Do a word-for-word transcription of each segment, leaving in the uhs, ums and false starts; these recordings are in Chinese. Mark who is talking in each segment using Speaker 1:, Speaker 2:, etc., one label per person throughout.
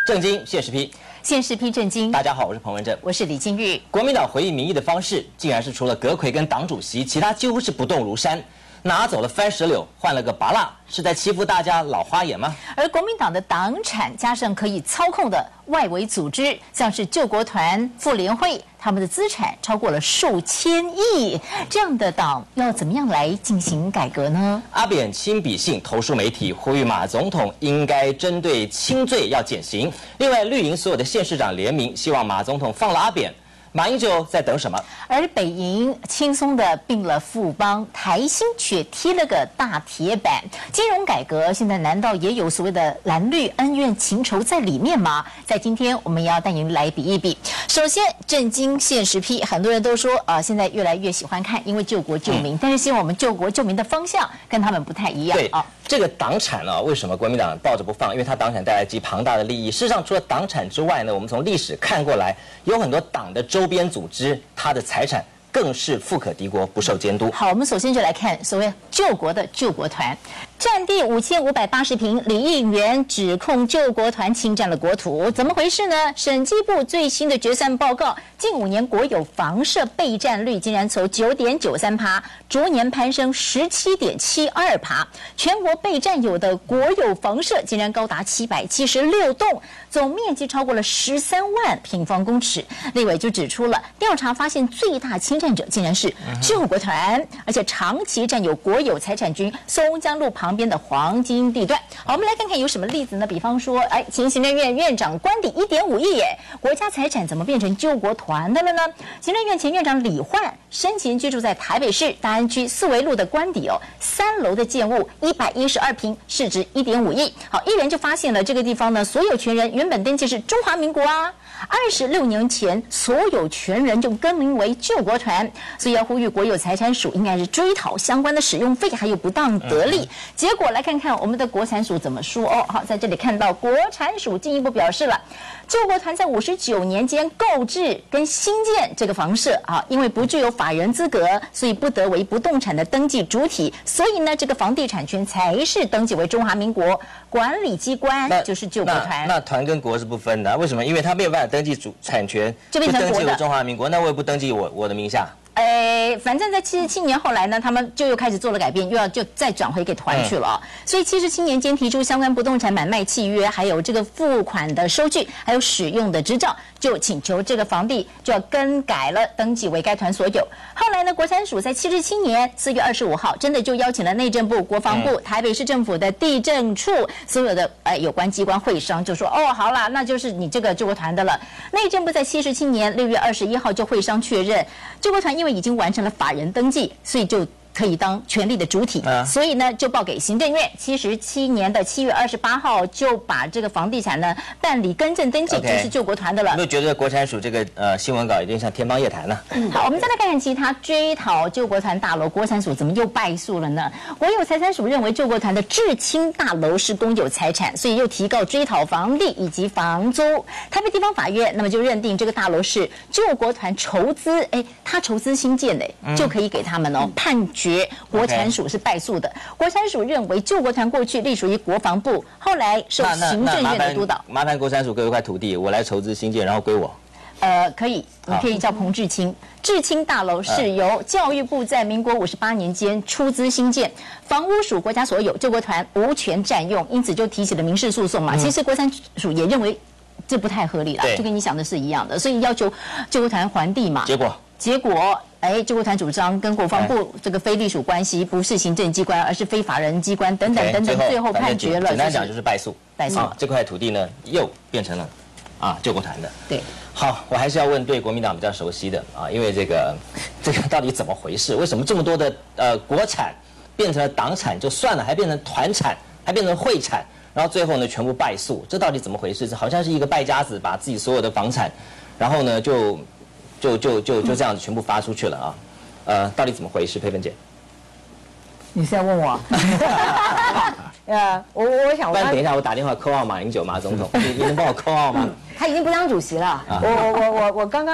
Speaker 1: 正经现实批，
Speaker 2: 现实批正经。
Speaker 1: 大家好，我是彭文正，
Speaker 2: 我是李金玉。
Speaker 1: 国民党回应民意的方式，竟然是除了阁揆跟党主席，其他几乎是不动如山。拿走了番石榴，换了个拔蜡，是在欺负大家老花眼吗？
Speaker 2: 而国民党的党产加上可以操控的外围组织，像是救国团、妇联会，他们的资产超过了数千亿，这样的党要怎么样来进行改革呢？
Speaker 1: 阿扁亲笔信投书媒体，呼吁马总统应该针对轻罪要减刑。另外，绿营所有的县市长联名，希望马总统放了阿扁。马英九在等什么？
Speaker 2: 而北营轻松的并了富邦，台新却贴了个大铁板。金融改革现在难道也有所谓的蓝绿恩怨情仇在里面吗？在今天我们也要带您来比一比。首先，震惊现实批，很多人都说啊、呃，现在越来越喜欢看，因为救国救民。嗯、但是希望我们救国救民的方向跟他们不太一样。
Speaker 1: 对
Speaker 2: 啊。
Speaker 1: 这个党产啊，为什么国民党抱着不放？因为它党产带来极庞大的利益。事实上，除了党产之外呢，我们从历史看过来，有很多党的周边组织，它的财产更是富可敌国，不受监督。
Speaker 2: 好，我们首先就来看所谓救国的救国团。占地五千五百八十平，李议员指控救国团侵占了国土，怎么回事呢？审计部最新的决算报告，近五年国有房舍备占率竟然从九点九三趴逐年攀升十七点七二趴，全国被占有的国有房舍竟然高达七百七十六栋，总面积超过了十三万平方公尺。立委就指出了，调查发现最大侵占者竟然是救国团，而且长期占有国有财产群松江路旁。旁边的黄金地段。好，我们来看看有什么例子呢？比方说，哎，前行政院院长官邸一点五亿耶，国家财产怎么变成救国团的了呢？行政院前院长李焕生前居住在台北市大安区四维路的官邸哦，三楼的建物一百一十二平，市值一点五亿。好，一人就发现了这个地方呢，所有权人原本登记是中华民国啊。二十六年前，所有权人就更名为救国团，所以要呼吁国有财产署应该是追讨相关的使用费，还有不当得利。嗯、结果来看看我们的国产署怎么说哦。好，在这里看到国产署进一步表示了，救国团在五十九年间购置跟新建这个房舍啊，因为不具有法人资格，所以不得为不动产的登记主体，所以呢，这个房地产权才是登记为中华民国管理机关，就是救国团。
Speaker 1: 那, 那团跟国是不分的，为什么？因为他没有办法登记主产权，
Speaker 2: 就变成国的，
Speaker 1: 登记为中华民国，那我也不登记我我的名下。
Speaker 2: 呃，反正在七十七年后来呢，他们就又开始做了改变，又要就再转回给团去了啊、哦。嗯、所以七十七年间提出相关不动产买卖契约，还有这个付款的收据，还有使用的执照，就请求这个房地就要更改了，登记为该团所有。后来呢，国产署在七十七年四月二十五号，真的就邀请了内政部、国防部、嗯、台北市政府的地政处所有的呃有关机关会商，就说哦，好啦，那就是你这个救国团的了。内政部在七十七年六月二十一号就会商确认，救国团因为已经完成了法人登记，所以就可以当权力的主体，啊、所以呢就报给行政院。七十七年的七月二十八号就把这个房地产呢办理更正登记， okay, 就是救国团的了。
Speaker 1: 有没有觉得国产署这个呃新闻稿有点像天方夜谭呢？
Speaker 2: 嗯、好，我们再来看看其他追讨救国团大楼，国产署怎么又败诉了呢？国有财产署认为救国团的至亲大楼是公有财产，所以又提告追讨房地以及房租。台北地方法院那么就认定这个大楼是救国团筹资，哎，他筹资新建的，嗯、就可以给他们哦判决。国产署是败诉的， okay. 国产署认为救国团过去隶属于国防部，后来受行政院的督导。
Speaker 1: 麻烦国产署给我一块土地，我来筹资新建，然后归我。
Speaker 2: 呃，可以，你可以叫彭志清。志清大楼是由教育部在民国五十八年间出资新建，房屋属国家所有，救国团无权占用，因此就提起了民事诉讼嘛。嗯、其实国产署也认为这不太合理啦，就跟你想的是一样的，所以要求救国团还地嘛。
Speaker 1: 结果，
Speaker 2: 结果。哎，救国团主张跟国防部这个非隶属关系，不是行政机关，而是非法人机关等等等等，最后判决了。
Speaker 1: 简单讲就是败诉。
Speaker 2: 败诉、
Speaker 1: 啊，这块土地呢又变成了啊救国团的。
Speaker 2: 对。
Speaker 1: 好，我还是要问对国民党比较熟悉的啊，因为这个这个到底怎么回事？为什么这么多的呃国产变成了党产就算了，还变成团产，还变成会产，然后最后呢全部败诉？这到底怎么回事？这好像是一个败家子把自己所有的房产，然后呢就。就就就就这样子全部发出去了啊，呃，到底怎么回事？佩芬姐，
Speaker 3: 你是要问我？呃，我我想，
Speaker 1: 不然等一下我打电话扣号马英九马总统，你你能帮我扣号吗？
Speaker 3: 他已经不当主席了。我我我我我刚刚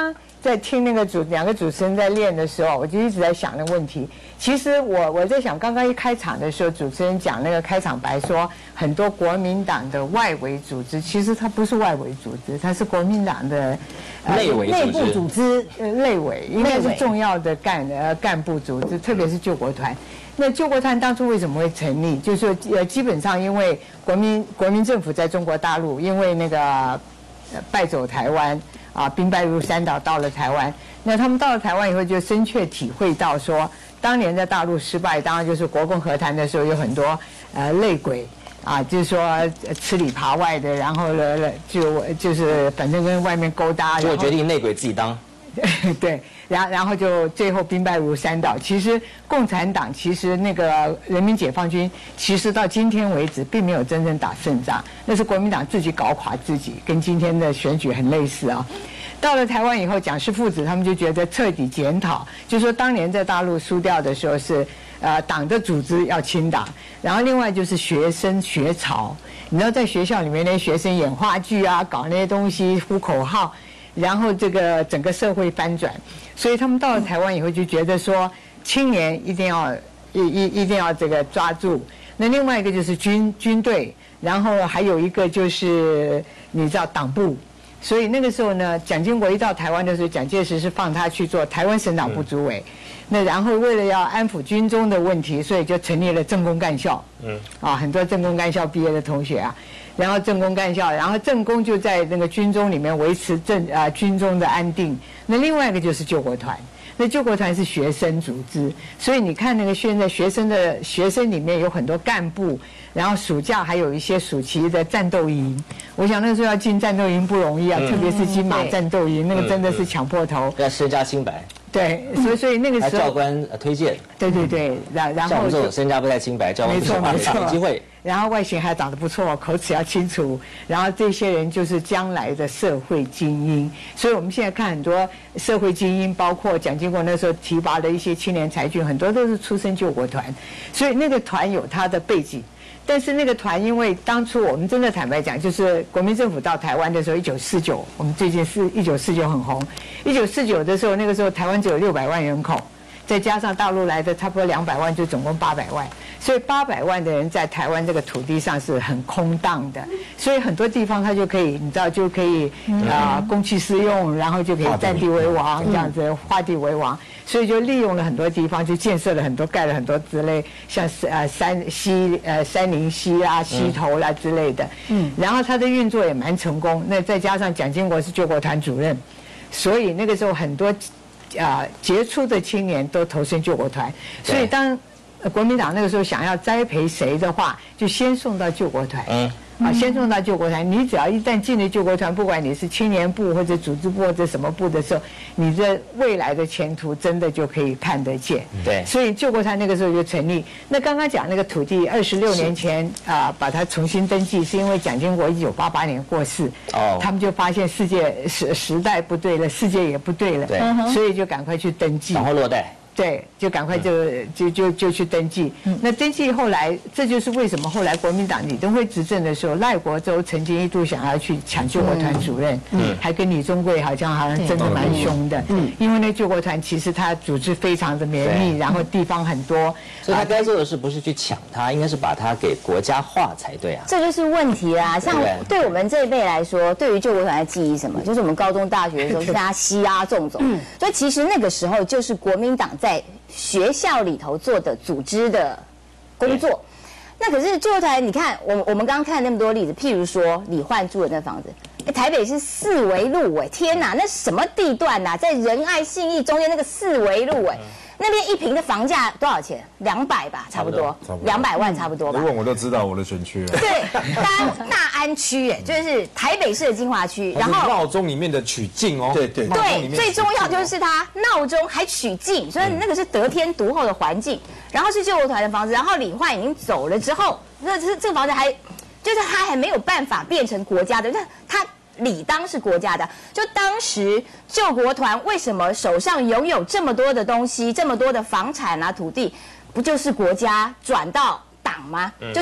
Speaker 3: 在听那个主两个主持人在练的时候，我就一直在想那个问题。其实我我在想，刚刚一开场的时候，主持人讲那个开场白说，很多国民党的外围组织，其实它不是外围组织，它是国民党的
Speaker 1: 内围
Speaker 3: 内部组织，呃，内围应该是重要的干呃干部组织，特别是救国团。那救国团当初为什么会成立？就是说，呃，基本上因为国民国民政府在中国大陆，因为那个呃败走台湾啊，兵败如山倒，到了台湾。那他们到了台湾以后，就深切体会到说，当年在大陆失败，当然就是国共和谈的时候有很多呃内鬼啊，就是说吃里扒外的，然后呢就就是反正跟外面勾搭，
Speaker 1: 结果决定内鬼自己当。
Speaker 3: 对，然后然后就最后兵败如山倒。其实共产党其实那个人民解放军，其实到今天为止并没有真正打胜仗，那是国民党自己搞垮自己，跟今天的选举很类似啊。到了台湾以后，蒋氏父子他们就觉得彻底检讨，就说当年在大陆输掉的时候是，呃，党的组织要清党，然后另外就是学生学潮，你知道在学校里面那些学生演话剧啊，搞那些东西，呼口号。然后这个整个社会翻转，所以他们到了台湾以后就觉得说，青年一定要一一一定要这个抓住。那另外一个就是军军队，然后还有一个就是你知道党部。所以那个时候呢，蒋经国一到台湾的时候，蒋介石是放他去做台湾省党部主委。那然后为了要安抚军中的问题，所以就成立了政工干校。嗯，啊，很多政工干校毕业的同学啊。然后政工干校，然后政工就在那个军中里面维持政啊、呃、军中的安定。那另外一个就是救国团，那救国团是学生组织，所以你看那个现在学生的学生里面有很多干部，然后暑假还有一些暑期的战斗营。我想那个时候要进战斗营不容易啊，嗯、特别是金马战斗营，那个真的是抢破头，
Speaker 1: 要身家清白。
Speaker 3: 对，所以所以那个时候
Speaker 1: 教官推荐，
Speaker 3: 对对对，然然后
Speaker 1: 像我们这种身家不太清白，教官
Speaker 3: 没错没错，
Speaker 1: 有机会。
Speaker 3: 然后外形还长得不错，口齿要清楚，然后这些人就是将来的社会精英。所以我们现在看很多社会精英，包括蒋经国那时候提拔的一些青年才俊，很多都是出身救国团，所以那个团有它的背景。但是那个团，因为当初我们真的坦白讲，就是国民政府到台湾的时候，一九四九，我们最近是一九四九很红。一九四九的时候，那个时候台湾只有六百万人口，再加上大陆来的差不多两百万，就总共八百万。所以八百万的人在台湾这个土地上是很空荡的，所以很多地方他就可以，你知道就可以啊、呃、公器私用，然后就可以占地为王，这样子画地为王。所以就利用了很多地方，就建设了很多，盖了很多之类，像呃山西呃山林溪啊、溪头啦之类的。嗯，然后他的运作也蛮成功。那再加上蒋经国是救国团主任，所以那个时候很多啊、呃、杰出的青年都投身救国团。所以当国民党那个时候想要栽培谁的话，就先送到救国团。嗯。啊，先送到救国团。你只要一旦进了救国团，不管你是青年部或者组织部或者什么部的时候，你的未来的前途真的就可以看得见。
Speaker 1: 对。
Speaker 3: 所以救国团那个时候就成立。那刚刚讲那个土地，二十六年前啊、呃，把它重新登记，是因为蒋经国一九八八年过世。哦。他们就发现世界时时代不对了，世界也不对了。
Speaker 1: 对。
Speaker 3: 所以就赶快去登记。
Speaker 1: 然后落袋。
Speaker 3: 对，就赶快就就就就去登记。那登记后来，这就是为什么后来国民党李登辉执政的时候，赖国洲曾经一度想要去抢救国团主任，嗯，还跟李宗贵好像好像争得蛮凶的，嗯，因为那救国团其实他组织非常的绵密，然后地方很多，
Speaker 1: 所以他该做的事不是去抢它，应该是把它给国家化才对啊。
Speaker 2: 这就是问题啦。像对我们这一辈来说，对于救国团的记忆什么，就是我们高中、大学的时候是大家吸压纵走，所以其实那个时候就是国民党在学校里头做的组织的工作。那可是救国团，你看我我们刚刚看那么多例子，譬如说李焕住的那房子，台北是四维路哎，天哪，那什么地段呐、啊？在仁爱信义中间那个四维路哎。那边一坪的房价多少钱？两百吧，差不多，两百万差不多吧。
Speaker 4: 你问我就知道我的选区了。
Speaker 2: 对，大大安区，哎，就是台北市的精华区。然后
Speaker 4: 闹钟里面的取景哦，
Speaker 5: 对对
Speaker 2: 对，最重要就是它闹钟还取景，所以那个是得天独厚的环境。然后是救国团的房子，然后李焕已经走了之后，那这这个房子还就是他还没有办法变成国家的，那他。理当是国家的，就当时救国团为什么手上拥有这么多的东西，这么多的房产啊、土地，不就是国家转到党吗？嗯、就是在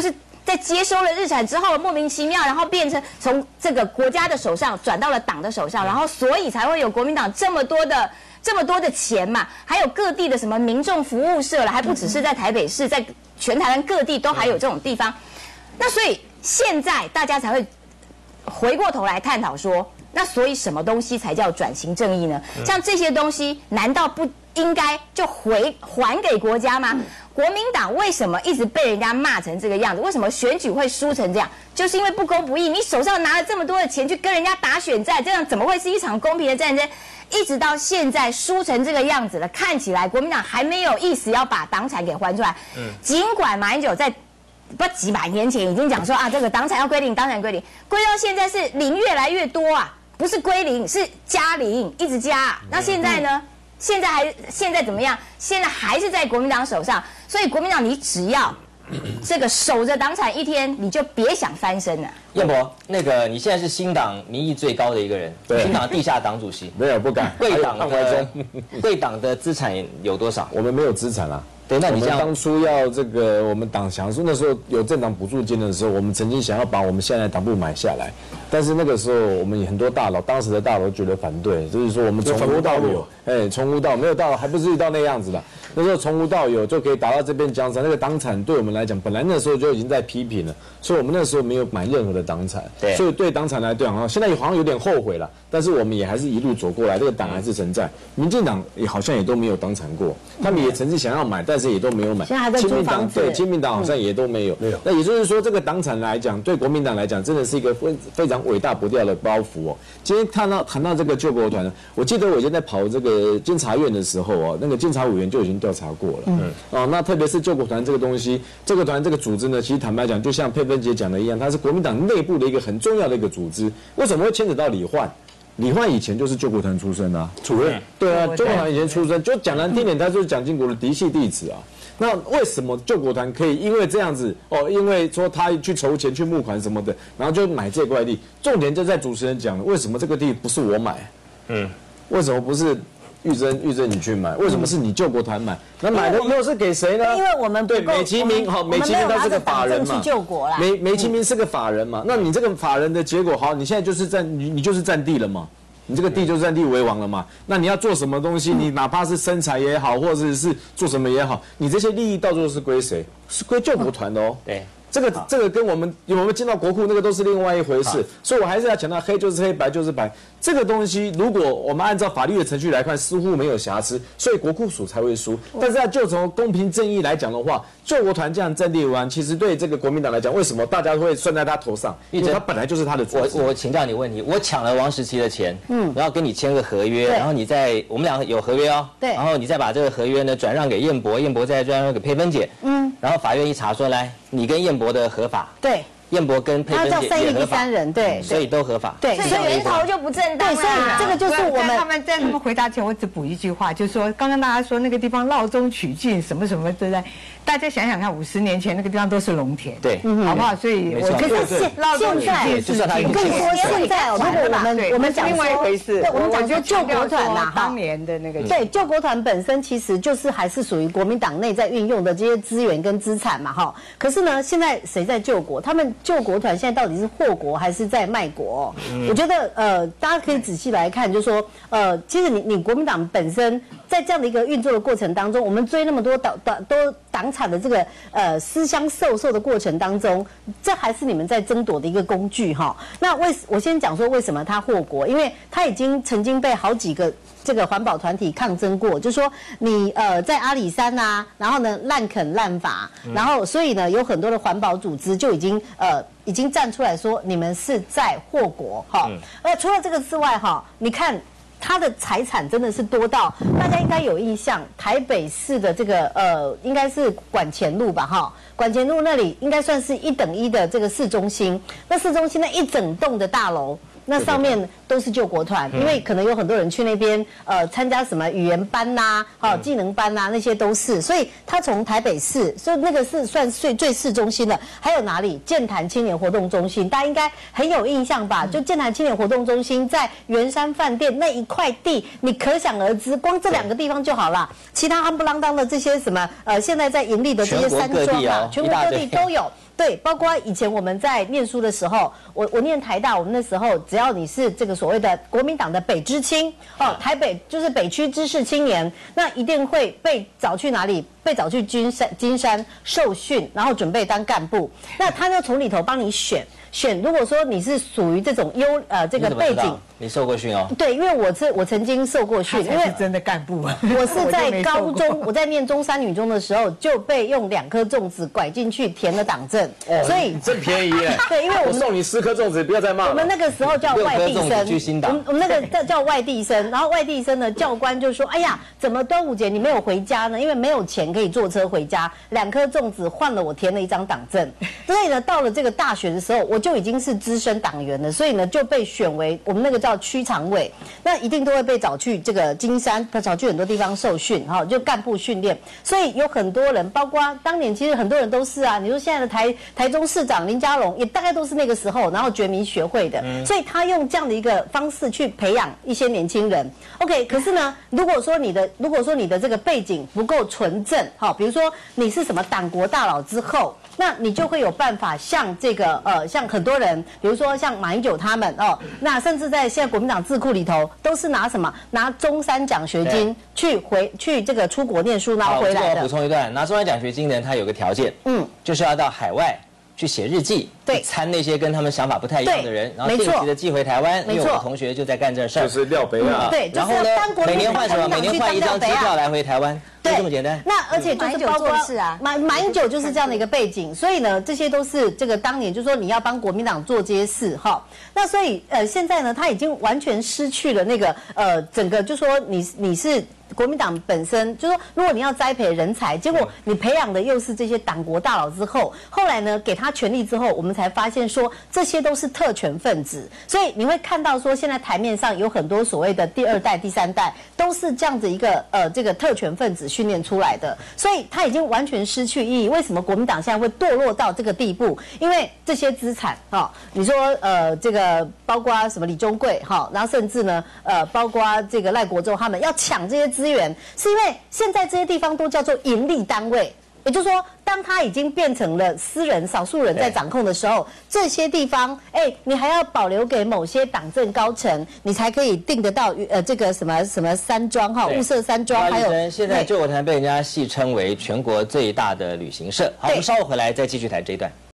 Speaker 5: 在接收了日产之后，莫名其妙，然后变成从这个国家的手上转到了党的手上，然后所以才会有国民党这么多的这么多的钱嘛，还有各地的什么民众服务社了，还不只是在台北市，在全台湾各地都还有这种地方。那所以现在大家才会回过头来探讨说，那所以什么东西才叫转型正义呢？像这些东西，难道不应该就回还给国家吗？国民党为什么一直被人家骂成这个样子？为什么选举会输成这样？就是因为不公不义。你手上拿了这么多的钱去跟人家打选战，这样怎么会是一场公平的战争？一直到现在输成这个样子了，看起来国民党还没有意思要把党产给还出来。嗯，尽管马英九在不几百年前已经讲说啊，这个党产要归零，党产归零，归到现在是零越来越多啊，不是归零，是加零，一直加。那现在呢？现在还现在怎么样？现在还是在国民党手上，所以国民党你只要这个守着党产一天，你就别想翻身了。
Speaker 1: 彦博，那个你现在是新党民意最高的一个人，新党地下党主席，
Speaker 6: 没有不敢。
Speaker 1: 贵党的贵党的资产有多少？
Speaker 6: 我们没有资产啊。
Speaker 1: 对，那你这样，
Speaker 6: 当初要这个我们党想说那时候有政党补助金的时候，我们曾经想要把我们现在的党部买下来，但是那个时候我们很多大佬，当时的大佬觉得反对，就是说我们从无到有，哎，从无到没有到，还不至于到那样子的。那时候从无到有就可以达到这边江山，那个党产对我们来讲，本来那时候就已经在批评了，所以我们那时候没有买任何的党产，
Speaker 1: 对，
Speaker 6: 所以对党产来讲啊，现在好像有点后悔了，但是我们也还是一路走过来，这个党还是存在。民进党也好像也都没有党产过，他们也曾经想要买，但是也都没有买。亲民党对亲民党好像也都没有，没有。那也就是说，这个党产来讲，对国民党来讲，真的是一个非非常伟大不掉的包袱哦。今天谈到谈到这个救国团，我记得我以前在跑这个监察院的时候哦，那个监察委员就已经调查过了。嗯。哦，那特别是救国团这个东西，这个团这个组织呢，其实坦白讲，就像佩芬姐讲的一样，它是国民党内部的一个很重要的一个组织。为什么会牵扯到李焕？李焕以前就是救国团出身啊，主任。对啊，救国团以前出身，就讲难听点，他就是蒋经国的嫡系弟子啊。那为什么救国团可以因为这样子哦？因为说他去筹钱去募款什么的，然后就买这块地。重点就在主持人讲了，为什么这个地不是我买？嗯，为什么不是玉珍玉珍你去买？为什么是你救国团买？那买的又是给谁呢？
Speaker 2: 因为我们
Speaker 6: 对美其名好，美其名他是个法人嘛，
Speaker 2: 救国啦。
Speaker 6: 美美其名是个法人嘛，那你这个法人的结果好，你现在就是占你你就是占地了嘛。你这个地就是占地为王了嘛？那你要做什么东西？你哪怕是生财也好，或者是做什么也好，你这些利益到最后是归谁？是归救国团的哦。
Speaker 1: 对，
Speaker 6: 这个这个跟我们有没有进到国库那个都是另外一回事。所以我还是要强调，黑就是黑，白就是白。这个东西，如果我们按照法律的程序来看，似乎没有瑕疵，所以国库署才会输。但是要就从公平正义来讲的话，救国团这样占地为王，其实对这个国民党来讲，为什么大家会算在他头上？因为他本来就是他的组织。
Speaker 1: 我我请教你问题，我抢了王时期的钱，嗯，然后跟你签个合约，然后你再我们两个有合约哦，
Speaker 2: 对，
Speaker 1: 然后你再把这个合约呢转让给彦博，彦博再转让给佩芬姐，嗯，然后法院一查说，来，你跟彦博的合法，
Speaker 2: 对。
Speaker 1: 彦博跟佩芬姐也合法，
Speaker 2: 对，
Speaker 1: 所以都合法。
Speaker 2: 对，
Speaker 5: 所以源头就不正当。
Speaker 2: 对，所以这个就是我们
Speaker 3: 他们在他们回答前，我只补一句话，就是说，刚刚大家说那个地方闹中取静，什么什么，对不对？大家想想看，五十年前那个地方都是农田，
Speaker 1: 对，
Speaker 3: 好不好？所以我
Speaker 2: 可是现现在
Speaker 1: 就算他
Speaker 2: 更说现在，如果我们我们讲
Speaker 3: 另外一回事，
Speaker 2: 对，我们讲说救国团呐，
Speaker 3: 当年的那个
Speaker 2: 对救国团本身其实就是还是属于国民党内在运用的这些资源跟资产嘛，哈。可是呢，现在谁在救国？他们救国团现在到底是祸国还是在卖国？我觉得呃，大家可以仔细来看，就是说呃，其实你你国民党本身在这样的一个运作的过程当中，我们追那么多党党都党产的这个呃私相授受的过程当中，这还是你们在争夺的一个工具哈。那为我先讲说为什么他祸国，因为他已经曾经被好几个这个环保团体抗争过，就说你呃在阿里山啊，然后呢滥垦滥伐，然后所以呢有很多的环保组织就已经呃已经站出来说你们是在祸国哈。而除了这个之外哈，你看。他的财产真的是多到大家应该有印象，台北市的这个呃，应该是管前路吧，哈，管前路那里应该算是一等一的这个市中心。那市中心那一整栋的大楼，那上面都是救国团，因为可能有很多人去那边呃参加什么语言班呐、啊、哦技能班呐、啊，那些都是。所以他从台北市，所以那个是算最最市中心的。还有哪里？健谈青年活动中心，大家应该很有印象吧？就健谈青年活动中心在圆山饭店那一块地，你可想而知，光这两个地方就好了。其他夯不啷当的这些什么呃，现在在盈利的这些山庄啊，全国各地都有。
Speaker 7: 对，包括以前我们在念书的时候，我我念台大，我们那时候只要你是这个所谓的国民党的北知青哦，台北就是北区知识青年，那一定会被找去哪里？被找去金山金山受训，然后准备当干部。那他就从里头帮你选选。如果说你是属于这种优呃这个背景，
Speaker 1: 你受过训哦？
Speaker 7: 对，因为我是我曾经受过训，因为
Speaker 3: 是真的干部啊。
Speaker 7: 我是在高中，我在念中山女中的时候就被用两颗粽子拐进去填了党证，所以
Speaker 6: 真便宜耶。
Speaker 7: 对，因为我们
Speaker 6: 送你十颗粽子，不要再骂了。
Speaker 7: 我们那个时候叫外地生，我们我们那个叫叫外地生，然后外地生呢，教官就说：“哎呀，怎么端午节你没有回家呢？因为没有钱可以坐车回家，两颗粽子换了我填了一张党证。”所以呢，到了这个大学的时候，我就已经是资深党员了，所以呢就被选为我们那个叫区常委，那一定都会被找去这个金山，找去很多地方受训，哈，就干部训练。所以有很多人，包括当年其实很多人都是啊，你说现在的台台中市长林佳龙，也大概都是那个时候，然后觉民学会的，嗯、所以他用这样的一个方式去培养一些年轻人。OK， 可是呢，如果说你的如果说你的这个背景不够纯正，哈，比如说你是什么党国大佬之后。那你就会有办法像这个呃，像很多人，比如说像马英九他们哦，那甚至在现在国民党智库里头，都是拿什么拿中山奖学金去回去这个出国念书，然后回来的。
Speaker 1: 我补充一段，拿中山奖学金的人，他有个条件，嗯，就是要到海外去写日记，对，参那些跟他们想法不太一样的人，然后定期的寄回台湾。因为我同学就在干这事儿，
Speaker 6: 就是廖北啊。
Speaker 7: 对，
Speaker 1: 然后呢，每年换什么？每年换一张机票来回台湾。就这么简单。
Speaker 7: 那而且就是包括
Speaker 5: 啊，
Speaker 7: 马马英九就是这样的一个背景，所以呢，这些都是这个当年就是说你要帮国民党做这些事哈。那所以呃，现在呢，他已经完全失去了那个呃，整个就说你你是。国民党本身就说，如果你要栽培人才，结果你培养的又是这些党国大佬之后，后来呢给他权力之后，我们才发现说这些都是特权分子，所以你会看到说现在台面上有很多所谓的第二代、第三代，都是这样子一个呃这个特权分子训练出来的，所以他已经完全失去意义。为什么国民党现在会堕落到这个地步？因为这些资产哈、哦，你说呃这个包括什么李宗贵哈、哦，然后甚至呢呃包括这个赖国忠他们要抢这些资源，是因为现在这些地方都叫做盈利单位，也就是说，当它已经变成了私人少数人在掌控的时候，这些地方，哎，你还要保留给某些党政高层，你才可以定得到呃这个什么什么山庄哈，雾社山庄，还有
Speaker 1: 现在救国团被人家戏称为全国最大的旅行社。好，我们稍后回来再继续谈这一段。